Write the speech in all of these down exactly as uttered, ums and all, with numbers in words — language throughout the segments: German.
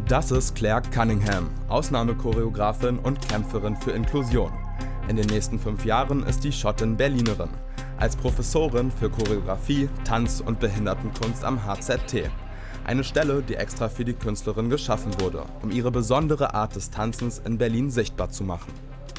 Das ist Claire Cunningham, Ausnahmechoreografin und Kämpferin für Inklusion. In den nächsten fünf Jahren ist die Schottin Berlinerin, als Professorin für Choreografie, Tanz und Behindertenkunst am H Z T. Eine Stelle, die extra für die Künstlerin geschaffen wurde, um ihre besondere Art des Tanzens in Berlin sichtbar zu machen.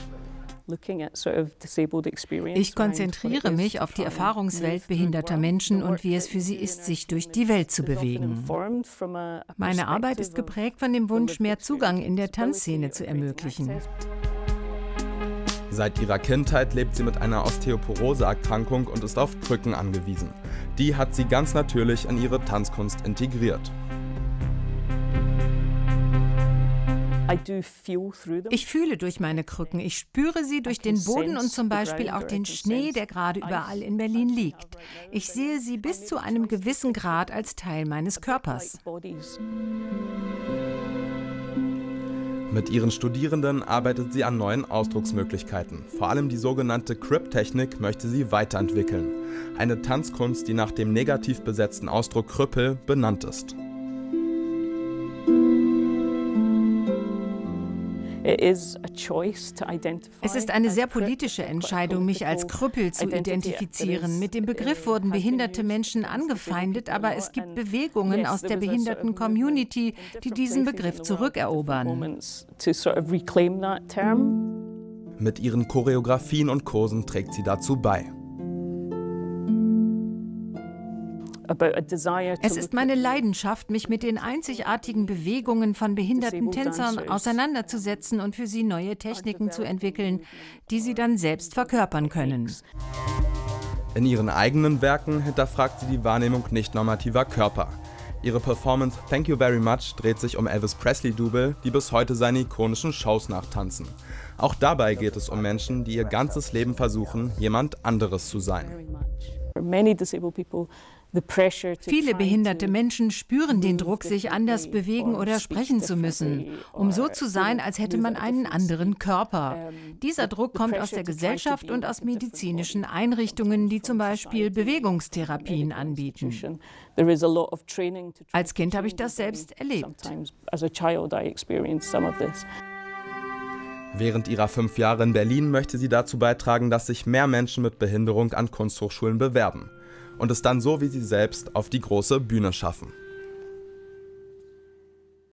Ich konzentriere mich auf die Erfahrungswelt behinderter Menschen und wie es für sie ist, sich durch die Welt zu bewegen. Meine Arbeit ist geprägt von dem Wunsch, mehr Zugang in der Tanzszene zu ermöglichen. Seit ihrer Kindheit lebt sie mit einer Osteoporose-Erkrankung und ist auf Krücken angewiesen. Die hat sie ganz natürlich in ihre Tanzkunst integriert. Ich fühle durch meine Krücken, ich spüre sie durch den Boden und zum Beispiel auch den Schnee, der gerade überall in Berlin liegt. Ich sehe sie bis zu einem gewissen Grad als Teil meines Körpers. Mit ihren Studierenden arbeitet sie an neuen Ausdrucksmöglichkeiten. Vor allem die sogenannte Crip-Technik möchte sie weiterentwickeln. Eine Tanzkunst, die nach dem negativ besetzten Ausdruck Krüppel benannt ist. Es ist eine sehr politische Entscheidung, mich als Krüppel zu identifizieren. Mit dem Begriff wurden behinderte Menschen angefeindet, aber es gibt Bewegungen aus der Behinderten-Community, die diesen Begriff zurückerobern. Mit ihren Choreografien und Kursen trägt sie dazu bei. Es ist meine Leidenschaft, mich mit den einzigartigen Bewegungen von behinderten Tänzern auseinanderzusetzen und für sie neue Techniken zu entwickeln, die sie dann selbst verkörpern können. In ihren eigenen Werken hinterfragt sie die Wahrnehmung nicht normativer Körper. Ihre Performance Thank You Very Much dreht sich um Elvis Presley-Double, die bis heute seine ikonischen Shows nachtanzen. Auch dabei geht es um Menschen, die ihr ganzes Leben versuchen, jemand anderes zu sein. Viele behinderte Menschen spüren den Druck, sich anders bewegen oder sprechen zu müssen, um so zu sein, als hätte man einen anderen Körper. Dieser Druck kommt aus der Gesellschaft und aus medizinischen Einrichtungen, die zum Beispiel Bewegungstherapien anbieten. Als Kind habe ich das selbst erlebt. Während ihrer fünf Jahre in Berlin möchte sie dazu beitragen, dass sich mehr Menschen mit Behinderung an Kunsthochschulen bewerben und es dann so wie sie selbst auf die große Bühne schaffen.